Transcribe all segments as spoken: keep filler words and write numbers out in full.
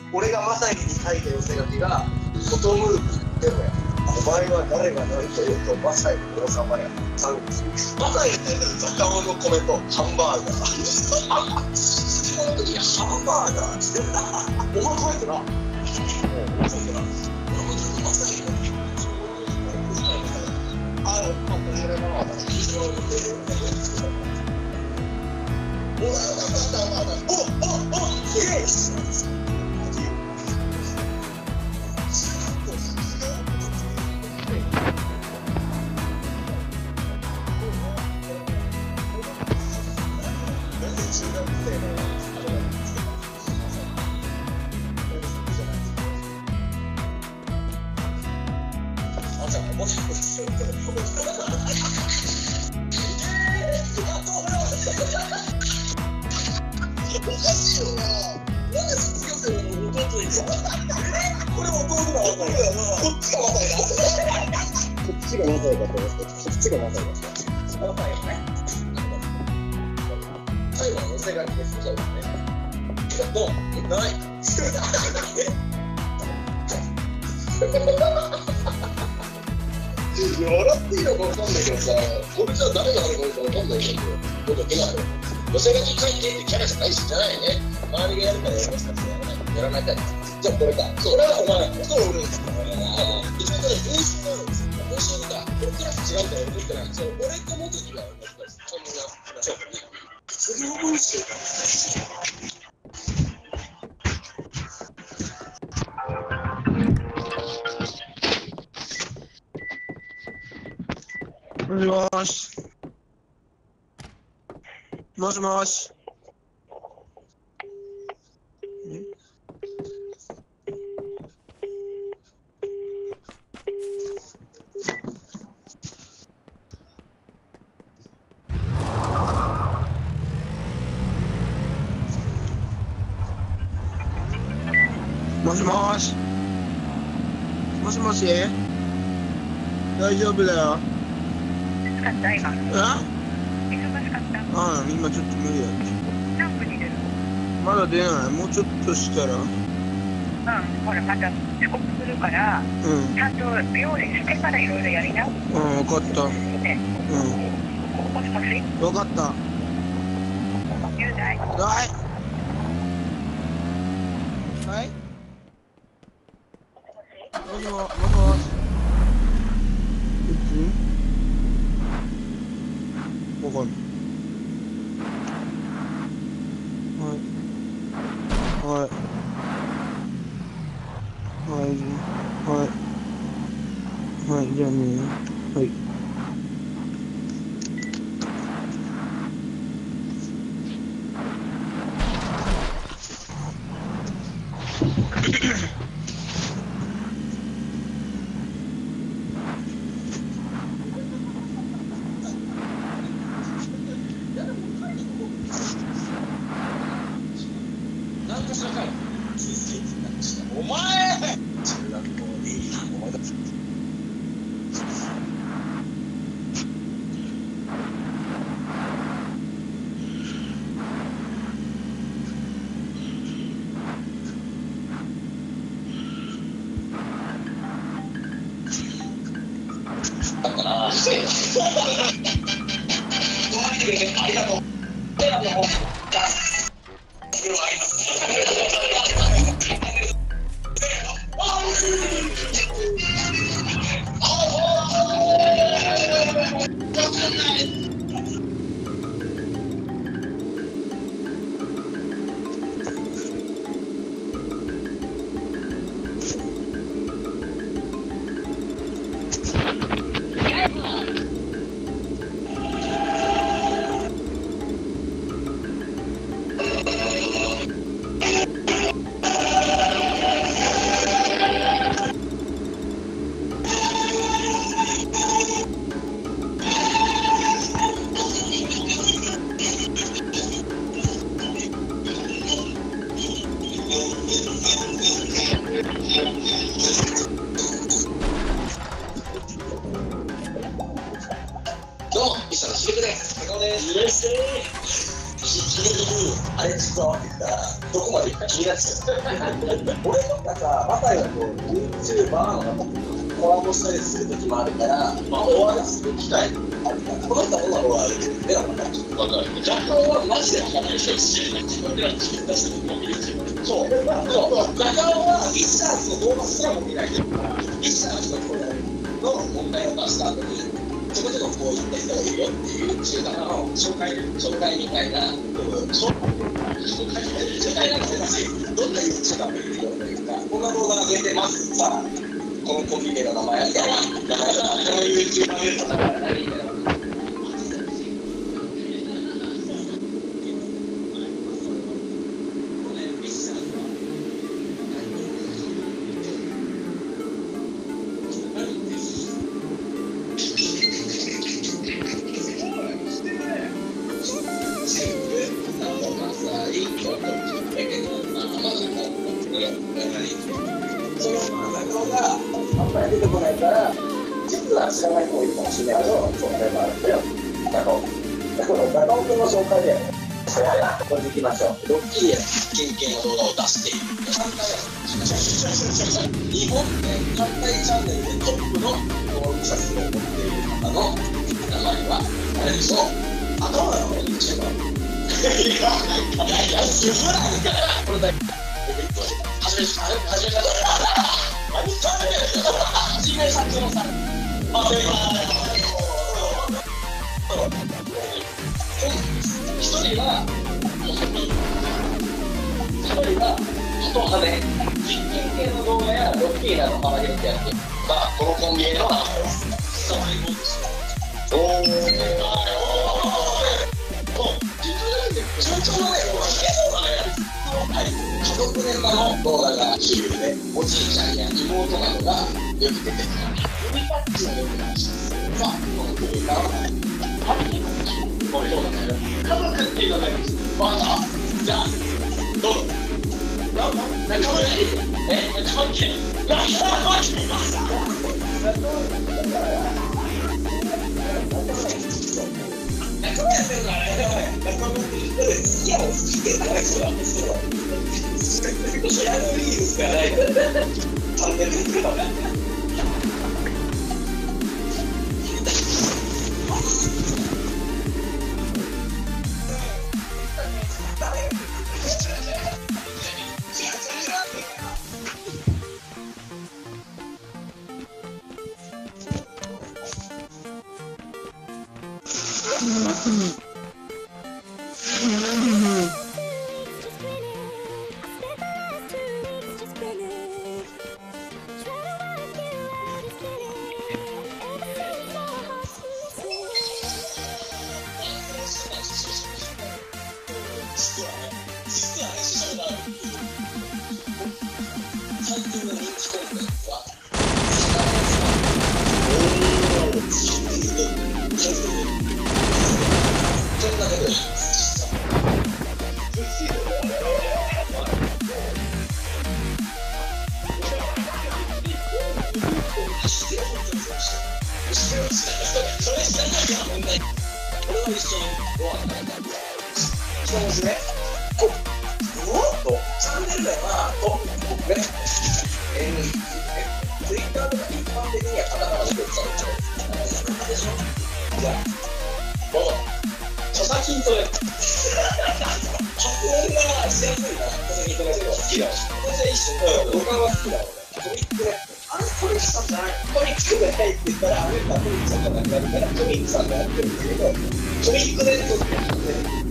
俺がマサイに書いた寄せ書きがフォトムーブでもや、お前は誰が何と言うとマサイの王様や。マサイに対する雑貨のコメント、ハンバーガー。この時にハンバーガーしてた。お前書いてな。お前書いてな。俺もずっとマサイのあの、まあ、これの非常におおおおおすげえおかしいよな。なんで卒業生の弟にこれ弟がマサイだな。こっちがマサイだ。こっちがマサイだと思って、こっちがマサイだ。マサイよね。最後の寄せ書きです。そうだね。どう？ない。いや、笑っていいのかわかんないけどさ、これじゃあ誰があるかわかんないけど、どうだけないよ。寄せ書き書いてってキャラじゃないし、じゃないね。周りがやるからやりますからね。やらないかい。じゃあこれか。これはお前なんだ。そう俺です。一応ね、練習なのですよ。練習か。これクラス違うから俺ってない。そう、俺と元木が同じです。そんな、ちょっとね。次の文章がもしもし。もしもし。もしもし。もしもし。大丈夫だよ。 忙しかった今。 え？ 忙しかった。 ああ、今ちょっと無理だって。 何分に出るの？ まだ出ない。もうちょっとしたら。 うん、ほらまた遅刻するから、 うん。 ちゃんと用意してからいろいろやりな。 うん、分かった。 ね。 うん。 もしもし？ 分かった。 雄大。 はい。はい。もしも、もしもし。いつ？わかんない。はい。はい。はい。はい。はい。じゃあね。はい。なんかしらかい。お前。中学校にお前だ。だから。ありがとう。どうも、ミスターのしげくです。坂本です。いらっしゃい。あれ、実は、 どこまで行くか気になっちゃう。俺とかさ、バタイはこう YouTuber のコラボしたりする時もあるから、まあ、お話しする機会あるから、この人はどんなお話するってのは分かる。分かる。若干はマジで分かんない人知らない。自分では自分出してるのを見るし。そう。そう。若干はイッシャーズの動画すらも見ないから、イッシャーズのこの問題を出した後に、ちょこちょここういった人がいるよっていう中華の紹介紹介みたいな、紹介紹介なんですし、どんな YouTuber がいるよっていうか、こんな動画が出てますさあ、このコンビ名の名前みたいな、この YouTuber の名前は何みたいな。その中尾があんまり出てこないから、実は知らない人もいるかもしれないけど、紹介もあるんだよ。中尾。中尾君の紹介で、これでいきましょう。ドッキリや県警の動画を出している。日本で単体チャンネルでトップの登録者数を持っている方の名前は誰でしょう？頭なの YouTuber。いやいや、すぐないから。これだけ。はじめさん、はじめさん。はじめさん、はさん。あ、で一人は、一人は、人派で、実験系の動画やロッキーなど幅広くやっている。まあ、このコンビニの名前です。おー。おー。順調だね、家族ネタの動画が主流で、おじいちゃんや妹などがよく出てくる。指パッチのよくないし、さあ、このクリエイターはハッピーな話。これどうだね。家族っていうのがいいです。わかった。じゃあ、どうぞ。仲間にえ、仲間に仲間仲間やってるからね、仲間に付き合う好きでない人なんですよ。知らないですからね。チャンネルですからね。実はね、師匠が最近の人気コンテンツはおー、シリーズでそんなことです。それ知らないから問題。これは一緒にご飯食べたい。一文字ね。おっとチャンネル名はトップね。えー、ツイッターとか一般的にはカタカナで出てたんでしょ。じゃあどうぞ。著作権と発音がしやすいな。著作権とだけど好きだ。これじゃ一緒。僕は好きだろうね。トリックね。あれトリックさんじゃない。トリックがないって言ったらあれがトリックさんがなくなるからトリックさんがやってるんだけどトリックで撮ってるんで。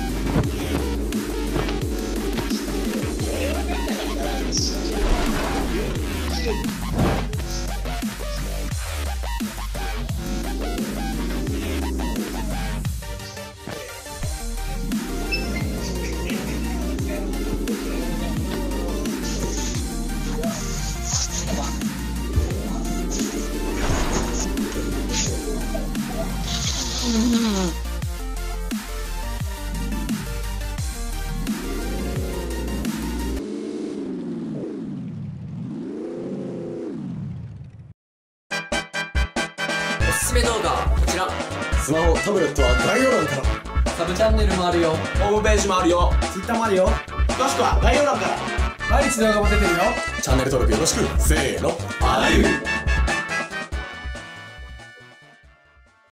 おすすめ動画はこちら。 スマホ、タブレットは概要欄から。 サブチャンネルもあるよ。 ホームページもあるよ。 ツイッターもあるよ。 詳しくは概要欄から。 毎日動画も出てるよ。 チャンネル登録よろしくせーのあゆ